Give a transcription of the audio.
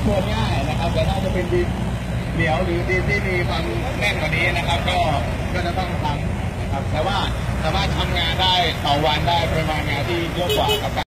ทวนง่ายนะครับแต่ถ้าจะเป็นดินเหนียวหรือดินที่มีความแน่นกว่านี้นะครับก็จะต้องทำนะครับแต่ว่าสามารถทำงานได้ต่อวันได้ปริมาณงานที่เยอะกว่ากับ